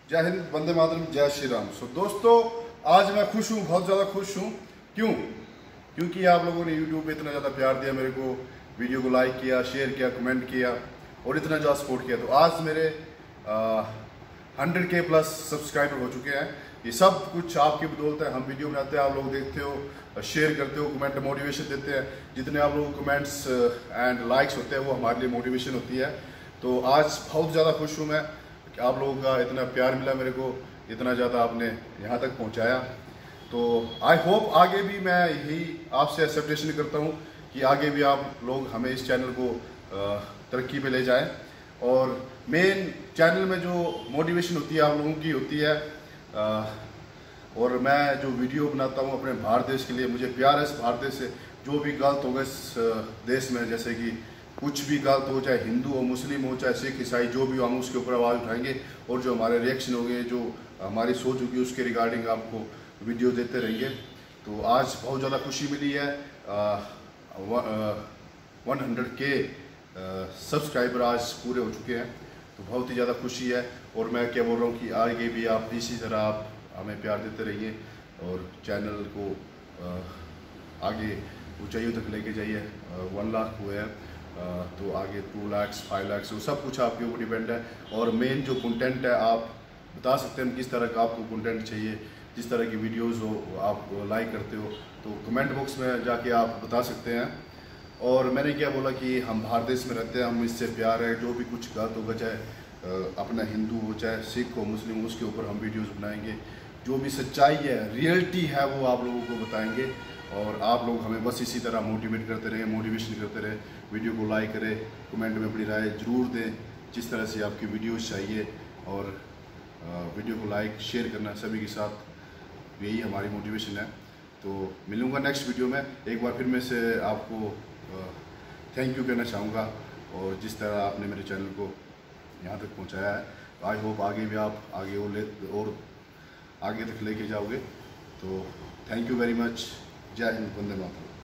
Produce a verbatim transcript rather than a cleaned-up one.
जय हिंद, वंदे मातरम, जय श्री राम। सो दोस्तों, आज मैं खुश हूँ, बहुत ज़्यादा खुश हूँ। क्यों? क्योंकि आप लोगों ने यूट्यूब पे इतना ज़्यादा प्यार दिया मेरे को, वीडियो को लाइक किया, शेयर किया, कमेंट किया और इतना ज़्यादा सपोर्ट किया। तो आज मेरे हंड्रेड के प्लस सब्सक्राइबर हो चुके हैं। ये सब कुछ आपकी बदौलत है। हम वीडियो बनाते हैं, आप लोग देखते हो, शेयर करते हो, कमेंट मोटिवेशन देते हैं। जितने आप लोगों को कमेंट्स एंड लाइक्स होते हैं वो हमारे लिए मोटिवेशन होती है। तो आज बहुत ज़्यादा खुश हूँ मैं कि आप लोगों का इतना प्यार मिला मेरे को, इतना ज़्यादा आपने यहाँ तक पहुँचाया। तो आई होप आगे भी मैं यही आपसे एक्सपेक्टेशन करता हूँ कि आगे भी आप लोग हमें इस चैनल को तरक्की पे ले जाएं। और मेन चैनल में जो मोटिवेशन होती है आप लोगों की होती है, आ, और मैं जो वीडियो बनाता हूँ अपने भारत देश के लिए, मुझे प्यार है इस भारत देश से। जो भी गलत होगा इस देश में, जैसे कि कुछ भी गलत हो, चाहे हिंदू हो, मुस्लिम हो, चाहे सिख ईसाई, जो भी हो, हम उसके ऊपर आवाज़ उठाएंगे और जो हमारे रिएक्शन होंगे, जो हमारी सोच होगी, उसके रिगार्डिंग आपको वीडियो देते रहेंगे। तो आज बहुत ज़्यादा खुशी मिली है। वन हंड्रेड के सब्सक्राइबर आज पूरे हो चुके हैं, तो बहुत ही ज़्यादा खुशी है। और मैं क्या बोल रहा हूँ कि आगे भी आप इसी तरह आप हमें प्यार देते रहिए और चैनल को आ, आगे ऊंचाइयों तक लेके जाइए। वन लाख हुए हैं, तो आगे टू लाख्स फाइव लाख्स वो सब कुछ आपके ऊपर डिपेंड है। और मेन जो कंटेंट है, आप बता सकते हैं किस तरह का आपको कंटेंट चाहिए, जिस तरह की वीडियोस हो आप लाइक करते हो, तो कमेंट बॉक्स में जाके आप बता सकते हैं। और मैंने क्या बोला कि हम भारत देश में रहते हैं, हम इससे प्यार है। जो भी कुछ गलत होगा, चाहे अपना हिंदू हो, चाहे सिख हो, मुस्लिम हो, उसके ऊपर हम वीडियोस बनाएंगे। जो भी सच्चाई है, रियलिटी है, वो आप लोगों को बताएंगे। और आप लोग हमें बस इसी तरह मोटिवेट करते रहे, मोटिवेशन करते रहे। वीडियो को लाइक करें, कमेंट में अपनी राय ज़रूर दें, जिस तरह से आपकी वीडियोस चाहिए। और वीडियो को लाइक शेयर करना सभी के साथ, यही हमारी मोटिवेशन है। तो मिलूँगा नेक्स्ट वीडियो में। एक बार फिर मैं से आपको थैंक यू कहना चाहूँगा, और जिस तरह आपने मेरे चैनल को यहाँ तक पहुँचाया है, आई होप आगे भी आप आगे और ले और आगे तक लेके जाओगे। तो थैंक यू वेरी मच। जय हिंद, वंदे मातरम।